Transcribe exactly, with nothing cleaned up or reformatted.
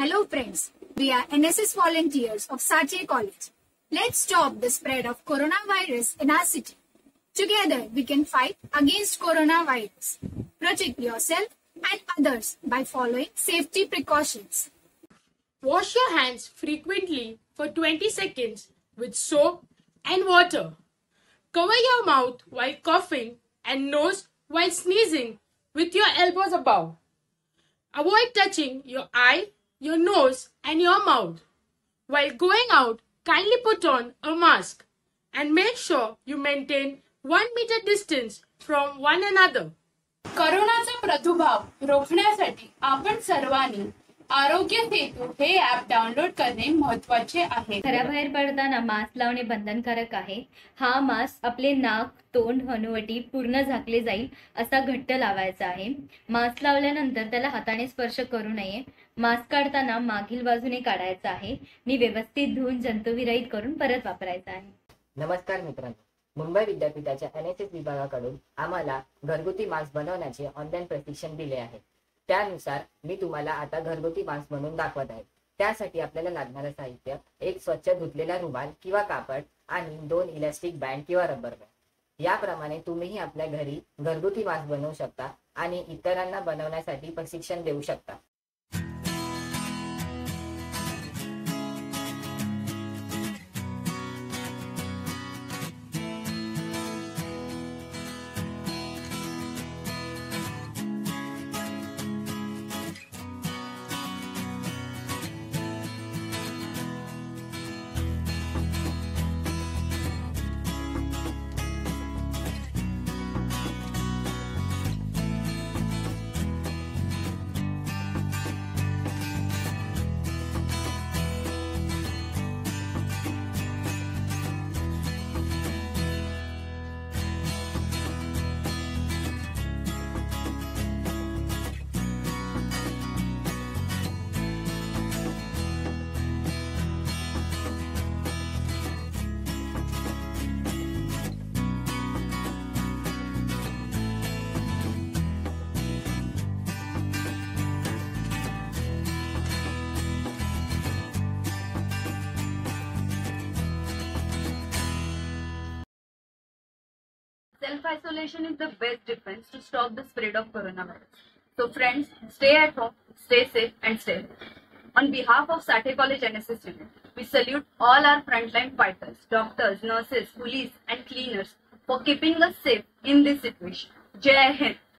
Hello friends, we are N S S volunteers of Satya College. Let's stop the spread of coronavirus in our city. Together we can fight against coronavirus. Protect yourself and others by following safety precautions. Wash your hands frequently for twenty seconds with soap and water. Cover your mouth while coughing and nose while sneezing with your elbows above. Avoid touching your eye, your nose and your mouth. While going out, kindly put on a mask and make sure you maintain one meter distance from one another. कोरोनाचा प्रादुर्भाव रोखण्यासाठी आपण सर्वांनी आरोग्य सेतू हे app download करणे महत्त्वाचे आहे. घराबाहेर पडताना मास्क लावणे बंधनकारक आहे. हा मास्क आपले नाक, तोंड, हनुवटी पूर्ण झाकले जाईल असा घट्ट लावायचा आहे. मास्क लावल्यानंतर त्याला हाताने स्पर्श करू नये. मास्क काढताना मागील बाजूने काढायचा आहे आणि व्यवस्थित धुवून जंतुविरहित करून परत वापरायचा आहे. नमस्कार मित्रांनो, मुंबई विद्यापीठाच्या एन एस एस विभागाकडून आम्हाला घरगुती मास्क बनवण्याचे ऑनलाईन प्रशिक्षण दिले आहे. त्यानुसार मी तुम्हाला आता घरगुती मास्क बनवून दाखवत आहे. त्यासाठी आपल्याला लागणारे साहित्य एक स्वच्छ धुतलेला रुमाल किंवा कापड आणि दोन इलास्टिक बँड किंवा रबर बँड. याप्रमाणे तुम्हीही आपल्या घरी घरगुती मास्क बनवू शकता आणि इतरांना बनवण्यासाठी प्रशिक्षण देऊ शकता. Self-isolation is the best defense to stop the spread of coronavirus. So friends, stay at home, stay safe and stay healthy. On behalf of Satya College N S S unit, we salute all our frontline fighters, doctors, nurses, police and cleaners for keeping us safe in this situation. Jai Hind!